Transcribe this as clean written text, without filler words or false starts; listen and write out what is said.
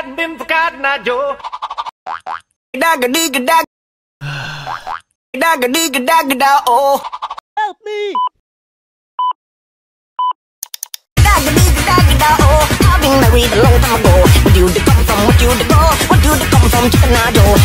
bim pekat najo. Dag-a-dig-a-dag. Dag-a-dig-a-dag-a-da, oh. Help me! Dag-a-dig-a-dag-a-da, oh. I've been married a long time ago. Where do you come from? Where do you go? Where do you come from? Chicken-a-joe.